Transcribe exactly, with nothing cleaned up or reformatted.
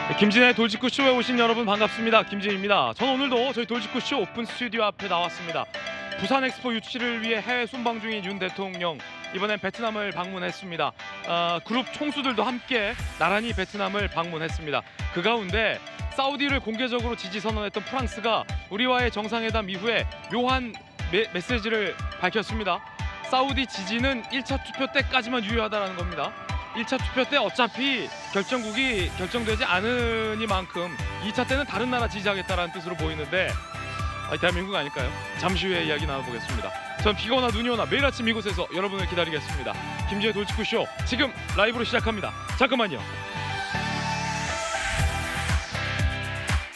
김진의 돌직구쇼에 오신 여러분 반갑습니다. 김진입니다. 저는 오늘도 저희 돌직구쇼 오픈 스튜디오 앞에 나왔습니다. 부산 엑스포 유치를 위해 해외 순방 중인 윤 대통령, 이번엔 베트남을 방문했습니다. 어, 그룹 총수들도 함께 나란히 베트남을 방문했습니다. 그 가운데 사우디를 공개적으로 지지 선언했던 프랑스가 우리와의 정상회담 이후에 묘한 메, 메시지를 밝혔습니다. 사우디 지지는 일 차 투표 때까지만 유효하다는 겁니다. 일 차 투표 때 어차피 결정국이 결정되지 않으니만큼 이 차 때는 다른 나라 지지하겠다는 뜻으로 보이는데, 아, 대한민국 아닐까요? 잠시 후에 이야기 나눠보겠습니다. 전 비가 오나 눈이 오나 매일 아침 이곳에서 여러분을 기다리겠습니다. 김지의 돌직구쇼 지금 라이브로 시작합니다. 잠깐만요.